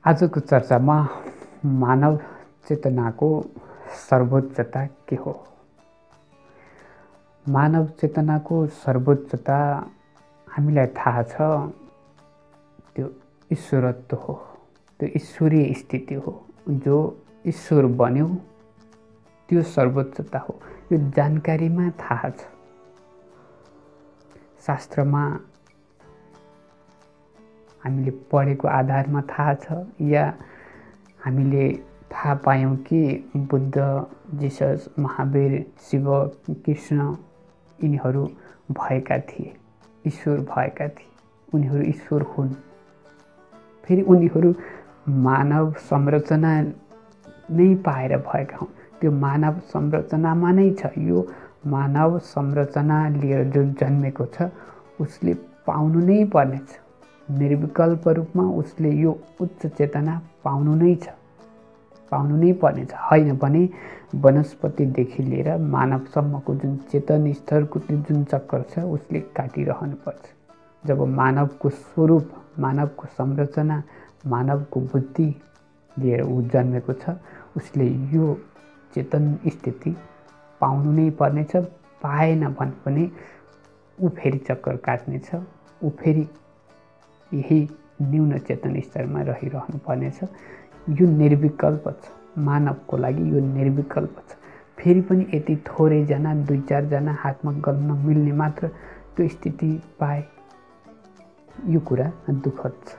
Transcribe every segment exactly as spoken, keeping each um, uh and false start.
आजको चर्चामा मानव चेतनाको सर्वोच्चता के हो? मानव चेतनाको सर्वोच्चता हामीलाई थाहा छ, त्यो ईश्वरत्व हो, त्यो ईश्वरीय स्थिति हो। जो ईश्वर बन्यो त्यो सर्वोच्चता हो। यो जानकारीमा थाहा छ, शास्त्रमा हामीले पढेको आधारमा थाहा छ, या हामीले थाहा पायौं कि बुद्ध, जिसस, महावीर, शिव, कृष्ण यिनीहरू भएका थिए, ईश्वर भएका थिए, उनीहरू ईश्वर हुन्। फेरि उनीहरू मानव संरचना नै पाएर भएका हुन्। त्यो मानव संरचनामा नै छ। यो मानव संरचना लिएर जो जन्मेको छ उसले पाउनु नै पर्नेछ। निर्विकल्प रूपमा उसले यो उच्च चेतना पाउनु नै छ, पाउनु नै पर्नेछ। होइन भने वनस्पतिदेखि लिएर मानवसम्मको जुन चेतन स्तरको जुन चक्कर छ उसले काटिरहनु पर्छ। जब मानवको स्वरूप, मानवको संरचना, मानवको बुद्धि लिएर ऊ जन्मेको छ, उसले यो चेतन स्थिति पाउनु नै पर्नेछ। पाएन भने पनि ऊ फेरि चक्कर काट्नेछ, ऊ फेरि यही न्यून चेतन स्तरमा रहिरहनु पर्नेछ। यो निर्विकल्प छ, मानवको लागि यो निर्विकल्प छ। फेरि पनि यति थोरैजना, दुई चारजना हातमा गर्न मिल्ने मात्र त्यो स्थिति पाए, यो कुरा दुःखद छ।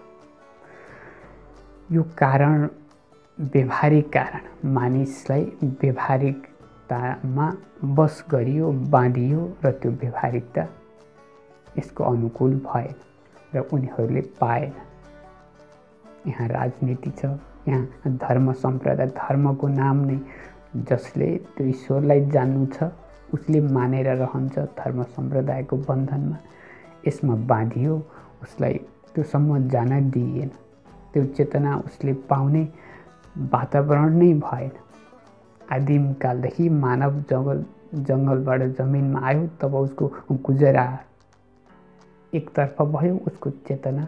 यो कारण व्यवहारिक कारण, मानिसलाई व्यवहारिकतामा बस गरियो, बाँधियो र त्यो व्यवहारिकता यसको अनुकूल भएन र उनीहरूले पाएन। यहाँ राजनीति छ, यहाँ धर्म सम्प्रदाय, धर्मको नाम नै जसले त्यो ईश्वरलाई जान्नु छ उसले मानेर रहन्छ धर्म सम्प्रदायको बन्धनमा। यसमा बाँधियो, उसलाई त्योसम्म जान दिइएन, त्यो चेतना उसले पाउने वातावरण नै भएन। आदिम कालदेखि मानव जङ्गल जङ्गलबाट जमिनमा आयो, तब उसको गुजरा एकतर्फ भयो, उसको चेतना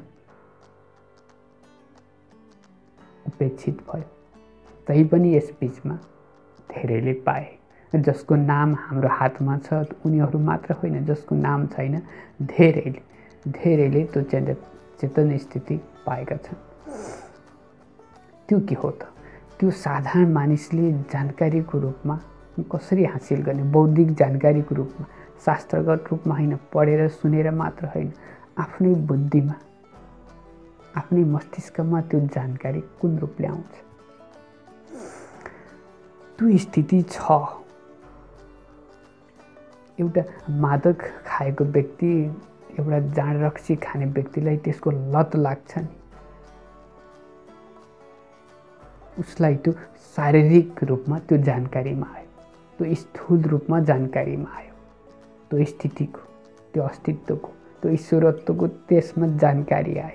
उपेक्षित भयो। तै पनि यस बीचमा धेरैले पाए। जसको नाम हाम्रो हातमा छ उनीहरू मात्र होइन, जसको नाम छैन धेरैले धेरैले त्यो चेतन स्थिति पाएका छन्। त्यो के हो त? त्यो साधारण मानिसले जानकारीको रूपमा कसरी हासिल गर्ने? बौद्धिक जानकारीको रूपमा, शास्त्रगत रूपमा होइन, पढेर सुनेर मात्र होइन, आफ्नै बुद्धिमा, आफ्नै मस्तिष्कमा त्यो जानकारी कुन रूपले आउँछ? त्यो स्थिति छ। एउटा मादक खाएको व्यक्ति, एउटा जाँड रक्सी खाने व्यक्तिलाई त्यसको लत लाग्छ नि, उसलाई त्यो शारीरिक रूपमा त्यो जानकारीमा आयो, त्यो स्थूल रूपमा जानकारीमा आयो, त्यो स्थितिको, त्यो अस्तित्वको, त्यो ईश्वरत्वको त्यसमा जानकारी आयो।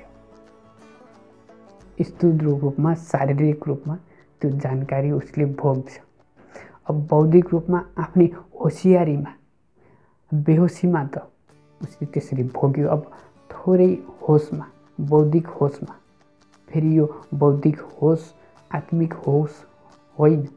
स्थूल रूपमा, शारीरिक रूपमा त्यो जानकारी उसले भोग्छ। अब बौद्धिक रूपमा आफ्नै होसियारीमा, बेहोसीमा त उसले त्यसरी भोग्यो। अब थोरै होसमा, बौद्धिक होसमा, फेरि यो बौद्धिक होस आत्मिक होस होइन।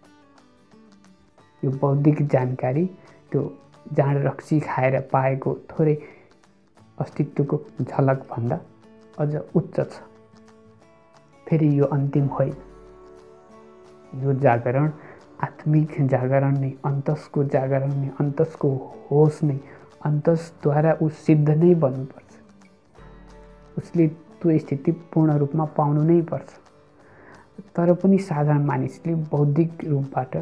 यो बौद्धिक जानकारी त्यो जाँड रक्सी खाएर पाएको थोरै अस्तित्वको झलकभन्दा अझ उच्च छ। फेरि यो अन्तिम होइन। यो जागरण आत्मिक जागरण नै, अन्तसको जागरण नै, अन्तसको होस नै, अन्तसद्वारा ऊ सिद्ध नै बन्नुपर्छ। उसले त्यो स्थिति पूर्ण रूपमा पाउनु नै पर्छ। तर पनि साधारण मानिसले बौद्धिक रूपबाट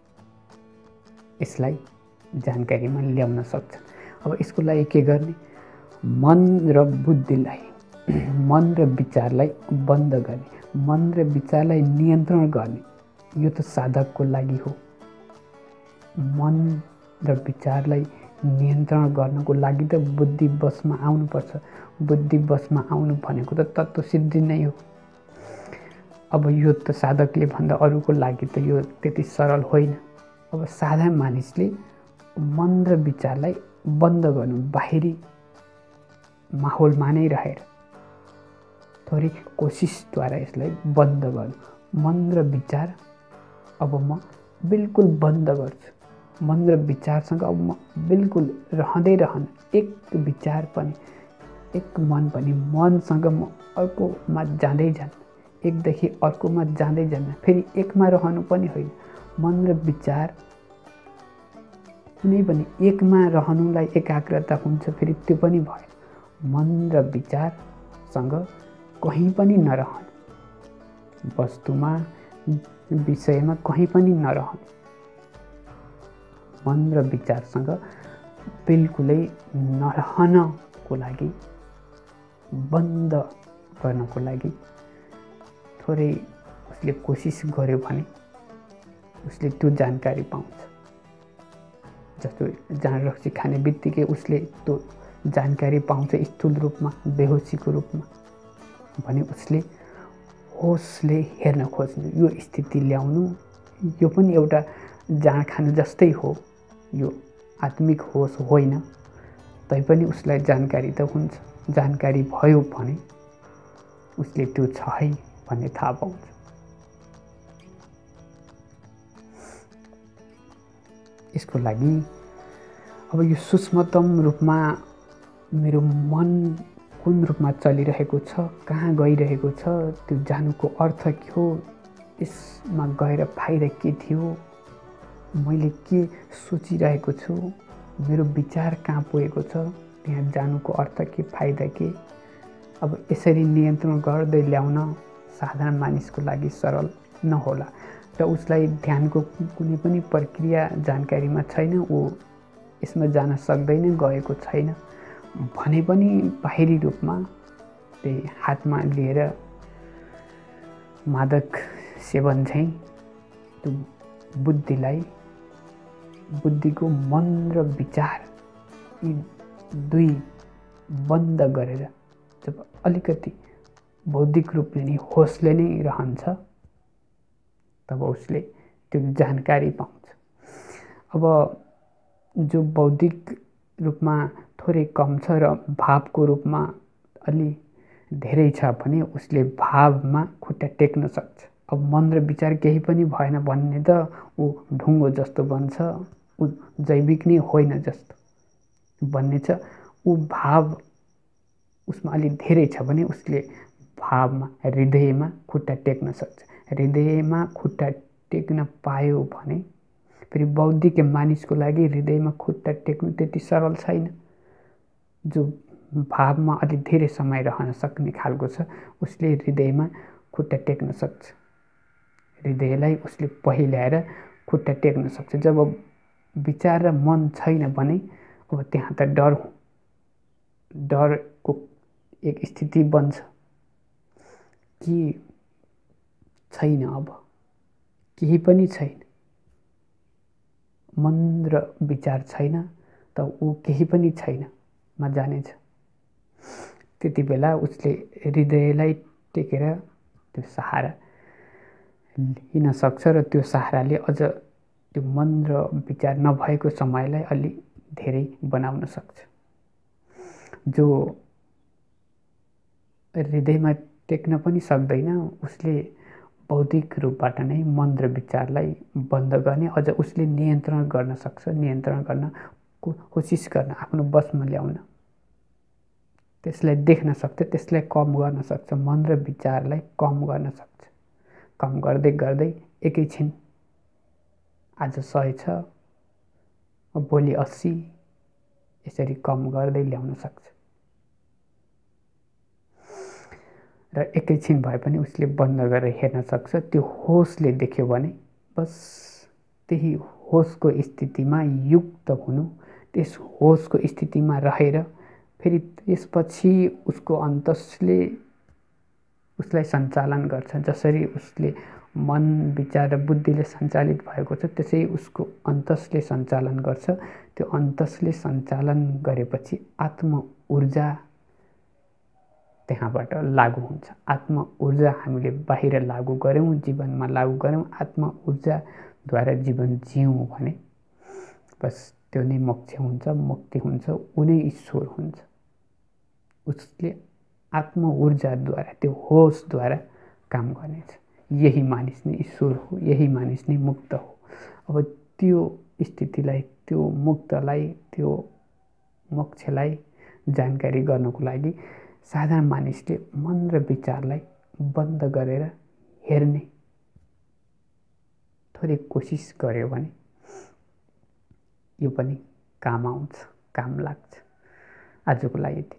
यसलाई जानकारीमा ल्याउन सक्छ। अब यसको लागि के गर्ने? मन र बुद्धिलाई, मन र विचारलाई बन्द गर्ने, मन र विचारलाई नियन्त्रण गर्ने, यो त साधकको लागि हो। मन र विचारलाई नियन्त्रण गर्नको लागि त बुद्धि बसमा आउनुपर्छ। बुद्धि बसमा आउनु भनेको त तत्त्व सिद्धि नै हो। अब यो त साधकले भन्दा अरूको लागि त यो त्यति सरल होइन। अब साधारण मानिसले मन र विचारलाई बन्द गर्नु, बाहिरी माहौलमा नै रहेर थोरै कोसिसद्वारा यसलाई बन्द गर्नु। मन र विचार अब म बिल्कुल बन्द गर्छु। मन र विचारसँग अब म बिल्कुल रहँदै रहन, एक विचार पनि, एक मन पनि मनसँग म अर्कोमा जाँदै जान्न, एकदेखि अर्कोमा जाँदै जान्न, फेरि एकमा रहनु पनि होइन। मन र विचार कुनै पनि एकमा रहनुलाई एकाग्रता हुन्छ, फेरि त्यो पनि भएन। मन र विचारसँग कहीँ पनि नरहनु, वस्तुमा विषयमा कहीँ पनि नरहनु। मन र विचारसँग बिल्कुलै नरहनको लागि, बन्द गर्नको लागि थोरै उसले कोसिस गर्यो भने उसले त्यो जानकारी पाउँछ। जस्तो जाँड रक्सी खाने बित्तिकै उसले त्यो जानकारी पाउँछ स्थूल रूपमा, बेहोसीको रूपमा, भने उसले होसले हेर्न खोज्नु, यो स्थिति ल्याउनु। यो पनि एउटा जाँड खानु जस्तै हो, यो आत्मिक होस होइन, तैपनि उसलाई जानकारी त हुन्छ। जानकारी भयो भने उसले त्यो छ है भन्ने थाहा पाउँछ। यसको लागि अब यो सूक्ष्मतम रूपमा मेरो मन कुन रूपमा चलिरहेको छ, कहाँ गइरहेको छ, त्यो जानुको अर्थ के हो, यसमा गएर फाइदा के थियो, मैले के सोचिरहेको छु, मेरो विचार कहाँ पुगेको छ, त्यहाँ जानुको अर्थ के, फाइदा के। अब यसरी नियन्त्रण गर्दै ल्याउन साधारण मानिसको लागि सरल नहोला र उसलाई ध्यानको कुनै पनि प्रक्रिया जानकारीमा छैन, ऊ यसमा जान सक्दैन, गएको छैन भने पनि बाहिरी रूपमा त्यही हातमा लिएर मादक सेवन झैँ त्यो बुद्धिलाई, बुद्धिको मन र विचार यी दुई बन्द गरेर जब अलिकति बौद्धिक रूपले नै होसले नै रहन्छ, तब उसले त्यो जानकारी पाउँछ। अब जो बौद्धिक रूपमा थोरै कम छ र भावको रूपमा अलि धेरै छ भने उसले भावमा खुट्टा टेक्न सक्छ। अब मन र विचार केही पनि भएन भन्ने त ऊ ढुङ्गो जस्तो बन्छ, ऊ जैविक नै होइन जस्तो भन्ने छ। ऊ भाव उसमा अलि धेरै छ भने उसले भावमा, हृदयमा खुट्टा टेक्न सक्छ। हृदयमा खुट्टा टेक्न पायो भने फेरि बौद्धिक मानिसको लागि हृदयमा खुट्टा टेक्नु त्यति सरल छैन। जो भावमा अलि धेरै समय रहन सक्ने खालको छ, उसले हृदयमा खुट्टा टेक्न सक्छ। हृदयलाई उसले पहिल्याएर खुट्टा टेक्न सक्छ। जब विचार र मन छैन भने अब त्यहाँ त डर डरको एक स्थिति बन्छ कि छैन, अब केही पनि छैन, मन र विचार छैन त ऊ केही पनि छैन मा जानेछ। त्यति बेला उसले हृदयलाई टेकेर त्यो सहारा लिन सक्छ र त्यो सहाराले अझ त्यो मन र विचार नभएको समयलाई अलि धेरै बनाउन सक्छ। जो हृदयमा टेक्न पनि सक्दैन, उसले बौद्धिक रूपबाट नै मन र विचारलाई बन्द गर्ने, अझ उसले नियन्त्रण गर्न सक्छ, नियन्त्रण गर्न कोसिस गर्न, आफ्नो बसमा ल्याउन, त्यसलाई देख्न सक्छ, त्यसलाई कम गर्न सक्छ, मन र विचारलाई कम गर्न सक्छ। कम गर्दै गर्दै एकैछिन आज सय छ, भोलि अस्सी, यसरी कम गर्दै ल्याउन सक्छ। र एकैछिन भए पनि उसले बन्द गरेर हेर्न सक्छ। त्यो होसले देख्यो भने बस त्यही होसको स्थितिमा युक्त हुनु, त्यस होसको स्थितिमा रहेर फेरि त्यसपछि उसको अन्तसले उसलाई सञ्चालन गर्छ। जसरी उसले मन, विचार र बुद्धिले सञ्चालित भएको छ, त्यसै उसको अन्तसले सञ्चालन गर्छ। त्यो अन्तसले सञ्चालन गरेपछि आत्म ऊर्जा त्यहाँबाट लागू हुन्छ। आत्म ऊर्जा हामीले बाहिर लागू गऱ्यौँ, जीवनमा लागू गऱ्यौँ, आत्म ऊर्जाद्वारा जीवन जियौँ भने बस त्यो नै मोक्ष हुन्छ, मुक्ति हुन्छ, ऊ नै ईश्वर हुन्छ। उसले आत्म ऊर्जाद्वारा, त्यो होसद्वारा काम गर्नेछ। यही मानिस नै ईश्वर हो, यही मानिस नै मुक्त हो। अब त्यो स्थितिलाई, त्यो मुक्तलाई, त्यो मोक्षलाई जानकारी गर्नको लागि साधारण मानिसले मन र विचारलाई बन्द गरेर हेर्ने थोरै कोसिस गर्यो भने यो पनि काम आउँछ, काम लाग्छ। आजको लागि